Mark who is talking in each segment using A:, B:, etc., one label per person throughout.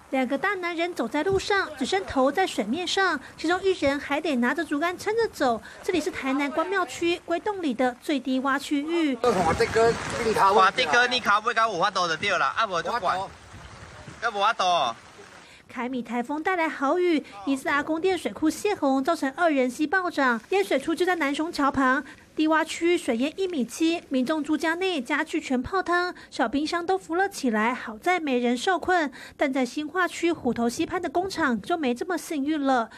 A: 2个大男人走在路上，只剩头在水面上，其中1人还得拿着竹竿撑着走。这里是台南关庙区龟洞里的最低洼区域。
B: 看这个你靠尾到有法度就对啦，啊无就管，要无法度。
A: 凯米台风带来豪雨，疑似阿公店水库泄洪，造成2人溪暴涨，淹水处就在南雄桥旁。低洼区水淹1.7米，民众住家内家具全泡汤，小冰箱都浮了起来，好在没人受困。但在新化区虎头溪畔的工厂就没这么幸运了。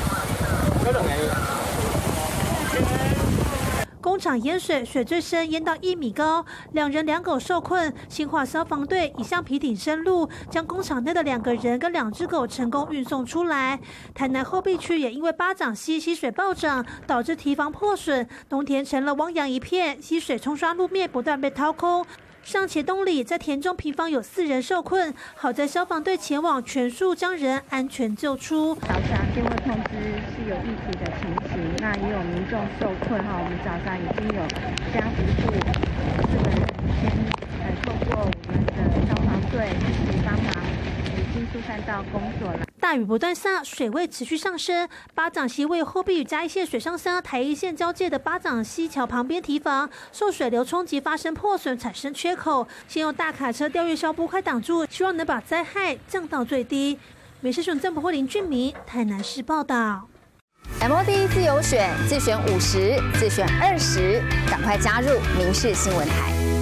A: 工厂淹水，水最深淹到1米高，2人2狗受困。新化消防队以橡皮艇深入，将工厂内的2个人跟2只狗成功运送出来。台南后壁区也因为巴掌溪溪水暴涨，导致堤防破损，农田成了汪洋一片，溪水冲刷路面，不断被掏空。上茄东里在田中平房有4人受困，好在消防队前往全速将人安全救出。
C: 早上电话通知是有议题的情形，那也有民众受困哈。我们早上已经有家福部4个人先透过我们的消防队一起帮忙，已经疏散到工作了。
A: 大雨不断下，水位持续上升。巴掌溪为后壁与嘉义县水上乡台一线交界的巴掌溪桥旁边堤防受水流冲击发生破损，产生缺口。先用大卡车调运消波块挡住，希望能把灾害降到最低。美食选郑柏慧、林俊明，台南市报道。
D: MOD 自由选，自选50，自选20，赶快加入民视新闻台。